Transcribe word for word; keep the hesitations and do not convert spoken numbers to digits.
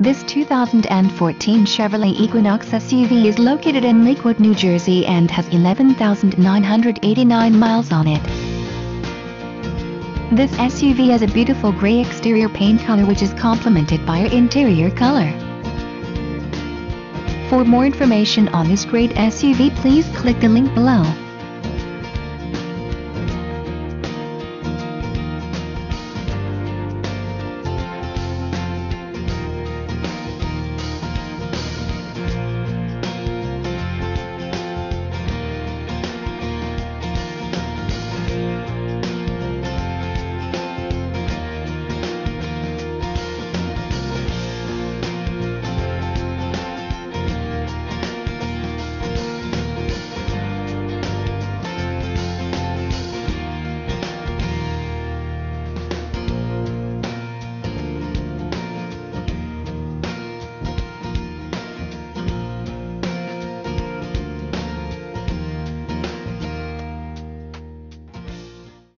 This two thousand fourteen Chevrolet Equinox S U V is located in Lakewood, New Jersey and has eleven thousand nine hundred eighty-nine miles on it. This S U V has a beautiful gray exterior paint color which is complemented by an interior color. For more information on this great S U V, please click the link below.